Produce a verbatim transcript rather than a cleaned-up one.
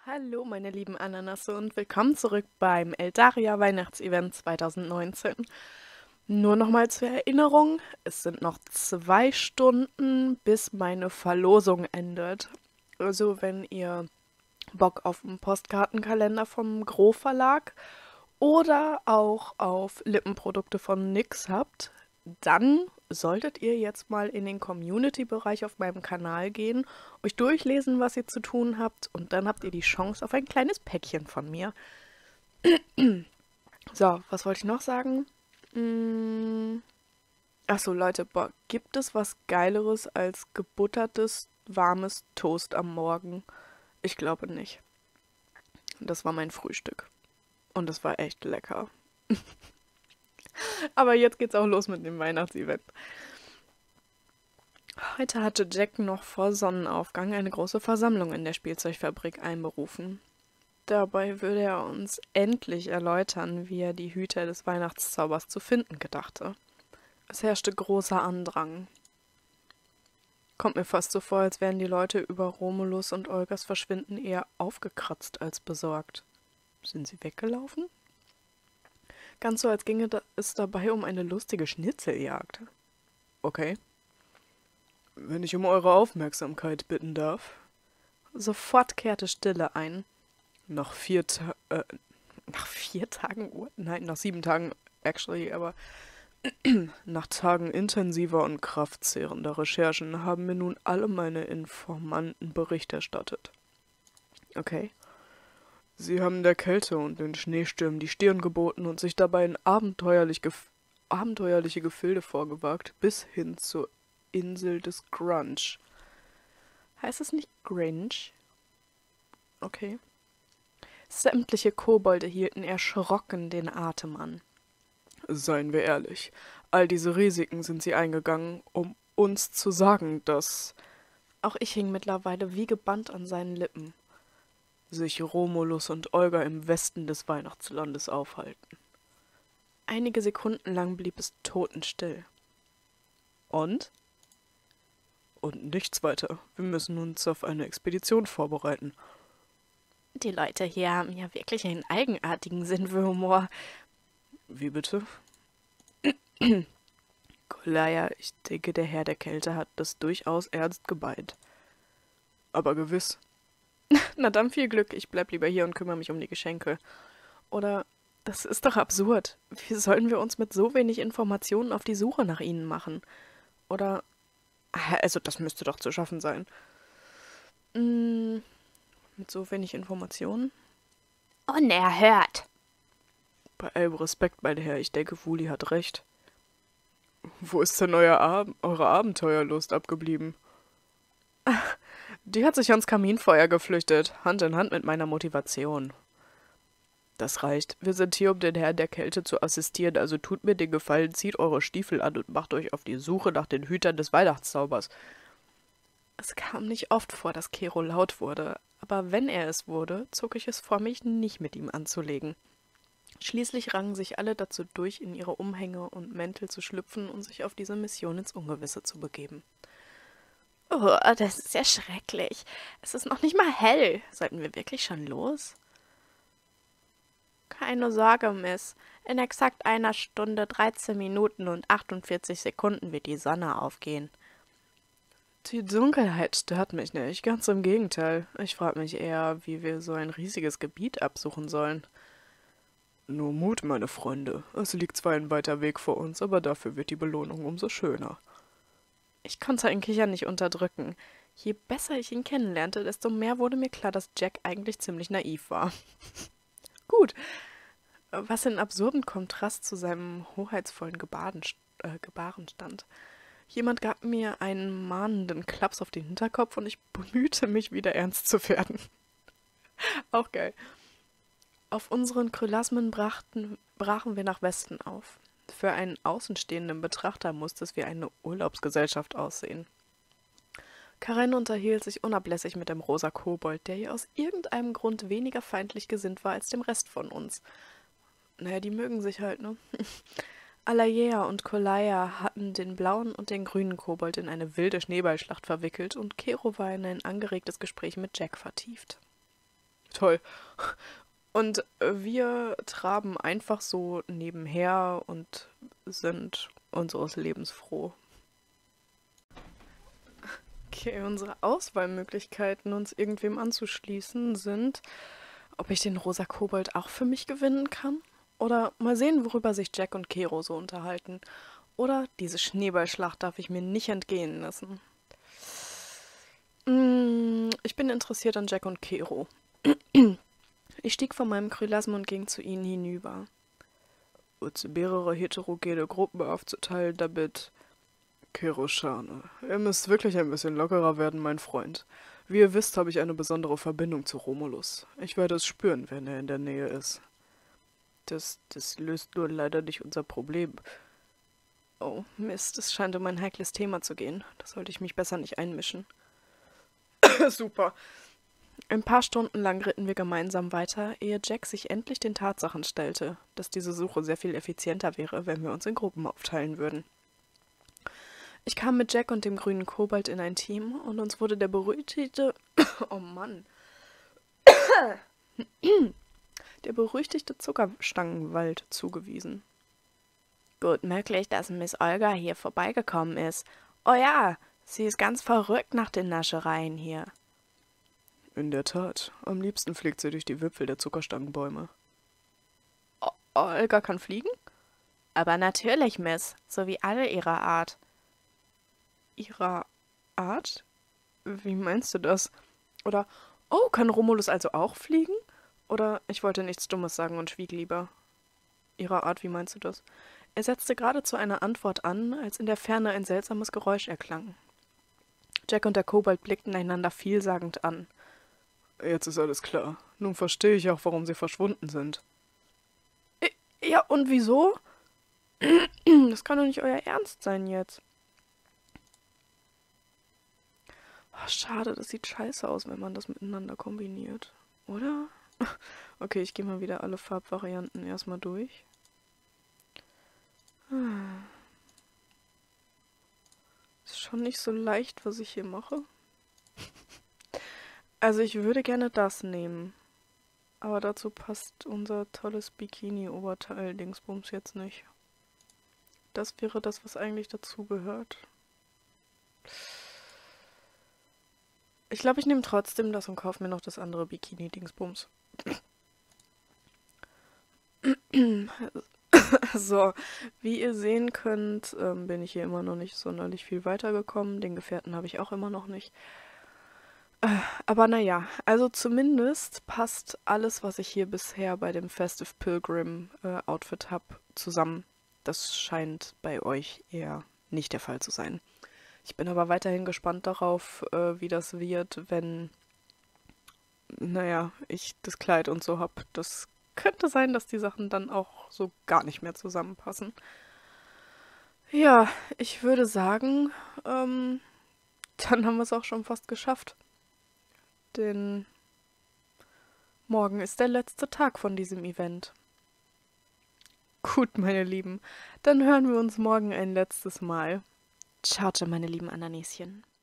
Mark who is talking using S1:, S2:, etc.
S1: Hallo meine lieben Ananasse und willkommen zurück beim Eldaria Weihnachtsevent zweitausendneunzehn. Nur nochmal zur Erinnerung, es sind noch zwei Stunden, bis meine Verlosung endet. Also wenn ihr Bock auf einen Postkartenkalender vom Gro Verlag oder auch auf Lippenprodukte von NYX habt, dann solltet ihr jetzt mal in den Community-Bereich auf meinem Kanal gehen, euch durchlesen, was ihr zu tun habt und dann habt ihr die Chance auf ein kleines Päckchen von mir. So, was wollte ich noch sagen? Mm, Achso, Leute, boah, gibt es was Geileres als gebuttertes, warmes Toast am Morgen? Ich glaube nicht. Das war mein Frühstück. Und es war echt lecker. Aber jetzt geht's auch los mit dem Weihnachtsevent. Heute hatte Jack noch vor Sonnenaufgang eine große Versammlung in der Spielzeugfabrik einberufen. Dabei würde er uns endlich erläutern, wie er die Hüter des Weihnachtszaubers zu finden gedachte. Es herrschte großer Andrang. Kommt mir fast so vor, als wären die Leute über Romulus und Olgas Verschwinden eher aufgekratzt als besorgt. Sind sie weggelaufen? Ganz so, als ginge es dabei um eine lustige Schnitzeljagd. Okay. Wenn ich um eure Aufmerksamkeit bitten darf. Sofort kehrte Stille ein. Nach vier Ta äh, nach vier Tagen Uhr? Nein, nach sieben Tagen, actually, aber nach Tagen intensiver und kraftzehrender Recherchen haben mir nun alle meine Informanten Bericht erstattet. Okay. Sie haben der Kälte und den Schneestürmen die Stirn geboten und sich dabei in abenteuerlich gef abenteuerliche Gefilde vorgewagt, bis hin zur Insel des Grunge. Heißt es nicht Grinch? Okay. Sämtliche Kobolde hielten erschrocken den Atem an. Seien wir ehrlich, all diese Risiken sind sie eingegangen, um uns zu sagen, dass... Auch ich hing mittlerweile wie gebannt an seinen Lippen. Sich Romulus und Olga im Westen des Weihnachtslandes aufhalten. Einige Sekunden lang blieb es totenstill. Und? Und nichts weiter. Wir müssen uns auf eine Expedition vorbereiten. Die Leute hier haben ja wirklich einen eigenartigen Sinn für Humor. Wie bitte? Golaya, ich denke, der Herr der Kälte hat das durchaus ernst gemeint. Aber gewiss. Na dann viel Glück, ich bleib lieber hier und kümmere mich um die Geschenke. Oder, das ist doch absurd. Wie sollen wir uns mit so wenig Informationen auf die Suche nach ihnen machen? Oder, also das müsste doch zu schaffen sein. Hm, mit so wenig Informationen?
S2: Unerhört.
S1: Bei allem Respekt, mein Herr, ich denke, Wuli hat recht. Wo ist denn euer Ab eure Abenteuerlust abgeblieben? Die hat sich ans Kaminfeuer geflüchtet, Hand in Hand mit meiner Motivation. Das reicht. Wir sind hier, um den Herrn der Kälte zu assistieren, also tut mir den Gefallen, zieht eure Stiefel an und macht euch auf die Suche nach den Hütern des Weihnachtszaubers. Es kam nicht oft vor, dass Kero laut wurde, aber wenn er es wurde, zog ich es vor, mich nicht mit ihm anzulegen. Schließlich rangen sich alle dazu durch, in ihre Umhänge und Mäntel zu schlüpfen und sich auf diese Mission ins Ungewisse zu begeben.
S2: Oh, das ist ja schrecklich. Es ist noch nicht mal hell. Sollten wir wirklich schon los?
S1: Keine Sorge, Miss. In exakt einer Stunde, dreizehn Minuten und achtundvierzig Sekunden wird die Sonne aufgehen. Die Dunkelheit stört mich nicht, ganz im Gegenteil. Ich frage mich eher, wie wir so ein riesiges Gebiet absuchen sollen. Nur Mut, meine Freunde. Es liegt zwar ein weiter Weg vor uns, aber dafür wird die Belohnung umso schöner. Ich konnte ein Kichern nicht unterdrücken. Je besser ich ihn kennenlernte, desto mehr wurde mir klar, dass Jack eigentlich ziemlich naiv war. Gut, was in absurdem Kontrast zu seinem hoheitsvollen Gebaren, äh, Gebaren stand. Jemand gab mir einen mahnenden Klaps auf den Hinterkopf und ich bemühte mich, wieder ernst zu werden. Auch geil. Auf unseren Krylasmen brachten, brachen wir nach Westen auf. Für einen außenstehenden Betrachter musste es wie eine Urlaubsgesellschaft aussehen. Karen unterhielt sich unablässig mit dem rosa Kobold, der ihr aus irgendeinem Grund weniger feindlich gesinnt war als dem Rest von uns. Naja, die mögen sich halt, ne? Alaya und Kolaya hatten den blauen und den grünen Kobold in eine wilde Schneeballschlacht verwickelt und Kero war in ein angeregtes Gespräch mit Jack vertieft. Toll. Und äh, wir traben einfach so nebenher und sind unseres Lebens froh. Okay, unsere Auswahlmöglichkeiten, uns irgendwem anzuschließen, sind, ob ich den rosa Kobold auch für mich gewinnen kann. Oder mal sehen, worüber sich Jack und Kero so unterhalten. Oder diese Schneeballschlacht darf ich mir nicht entgehen lassen. Mm, ich bin interessiert an Jack und Kero. Ich stieg von meinem Krylasm und ging zu ihnen hinüber. Uns in mehrere heterogene Gruppen aufzuteilen, damit... Kero-Schane, ihr müsst wirklich ein bisschen lockerer werden, mein Freund. Wie ihr wisst, habe ich eine besondere Verbindung zu Romulus. Ich werde es spüren, wenn er in der Nähe ist. Das, das löst nur leider nicht unser Problem. Oh, Mist, es scheint um ein heikles Thema zu gehen. Da sollte ich mich besser nicht einmischen. Super. Ein paar Stunden lang ritten wir gemeinsam weiter, ehe Jack sich endlich den Tatsachen stellte, dass diese Suche sehr viel effizienter wäre, wenn wir uns in Gruppen aufteilen würden. Ich kam mit Jack und dem grünen Kobold in ein Team und uns wurde der berüchtigte... Oh Mann. Der berüchtigte Zuckerstangenwald zugewiesen.
S2: Gut möglich, dass Miss Olga hier vorbeigekommen ist. Oh ja, sie ist ganz verrückt nach den Naschereien hier.
S1: In der Tat. Am liebsten fliegt sie durch die Wipfel der Zuckerstangenbäume.
S2: O Olga kann fliegen? Aber natürlich, Miss, so wie alle ihrer Art.
S1: Ihrer Art? Wie meinst du das? Oder, oh, kann Romulus also auch fliegen? Oder, ich wollte nichts Dummes sagen und schwieg lieber. Ihrer Art, wie meinst du das? Er setzte gerade zu einer Antwort an, als in der Ferne ein seltsames Geräusch erklang. Jack und der Kobold blickten einander vielsagend an. Jetzt ist alles klar. Nun verstehe ich auch, warum sie verschwunden sind. Ja, und wieso? Das kann doch nicht euer Ernst sein jetzt. Oh, schade, das sieht scheiße aus, wenn man das miteinander kombiniert. Oder? Okay, ich gehe mal wieder alle Farbvarianten erstmal durch. Ist schon nicht so leicht, was ich hier mache. Also ich würde gerne das nehmen. Aber dazu passt unser tolles Bikini-Oberteil-Dingsbums jetzt nicht. Das wäre das, was eigentlich dazu gehört. Ich glaube, ich nehme trotzdem das und kaufe mir noch das andere Bikini-Dingsbums. So, wie ihr sehen könnt, ähm, bin ich hier immer noch nicht sonderlich viel weitergekommen. Den Gefährten habe ich auch immer noch nicht. Äh, aber naja, also zumindest passt alles, was ich hier bisher bei dem Festive Pilgrim äh, Outfit habe, zusammen. Das scheint bei euch eher nicht der Fall zu sein. Ich bin aber weiterhin gespannt darauf, äh, wie das wird, wenn, naja, ich das Kleid und so habe. Das könnte sein, dass die Sachen dann auch so gar nicht mehr zusammenpassen. Ja, ich würde sagen, ähm, dann haben wir es auch schon fast geschafft. Denn morgen ist der letzte Tag von diesem Event. Gut, meine Lieben, dann hören wir uns morgen ein letztes Mal.
S2: Ciao, ciao, meine lieben Ananäschen.